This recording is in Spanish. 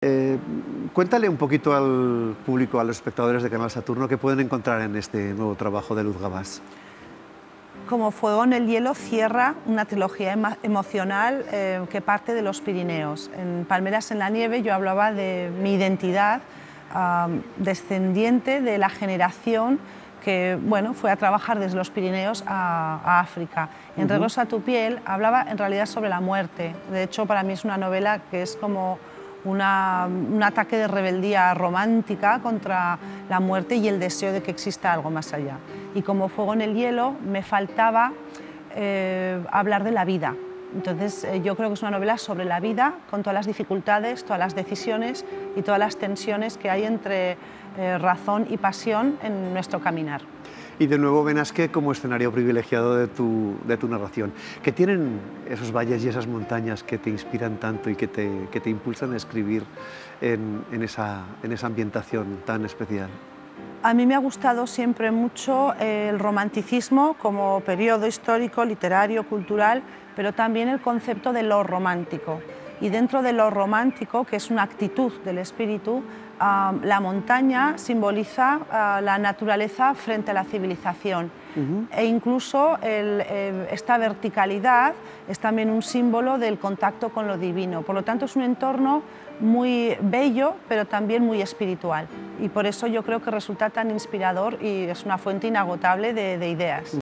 Eh, Cuéntale un poquito al público, a los espectadores de Canal Saturno, qué pueden encontrar en este nuevo trabajo de Luz Gabás. Como Fuego en el hielo cierra una trilogía emocional que parte de los Pirineos. En Palmeras en la nieve yo hablaba de mi identidad descendiente de la generación que fue a trabajar desde los Pirineos a África. En Regresa a tu piel hablaba en realidad sobre la muerte. De hecho, para mí es una novela que es como un ataque de rebeldía romántica contra la muerte y el deseo de que exista algo más allá. Y como Fuego en el hielo me faltaba hablar de la vida. Entonces yo creo que es una novela sobre la vida, con todas las dificultades, todas las decisiones y todas las tensiones que hay entre razón y pasión en nuestro caminar. Y de nuevo Benasque como escenario privilegiado de tu narración. ¿Qué tienen esos valles y esas montañas que te inspiran tanto y que te impulsan a escribir en esa ambientación tan especial? A mí me ha gustado siempre mucho el romanticismo como periodo histórico, literario, cultural, pero también el concepto de lo romántico. Y dentro de lo romántico, que es una actitud del espíritu, la montaña simboliza la naturaleza frente a la civilización. E incluso esta verticalidad es también un símbolo del contacto con lo divino. Por lo tanto, es un entorno muy bello, pero también muy espiritual. Y por eso yo creo que resulta tan inspirador y es una fuente inagotable de ideas.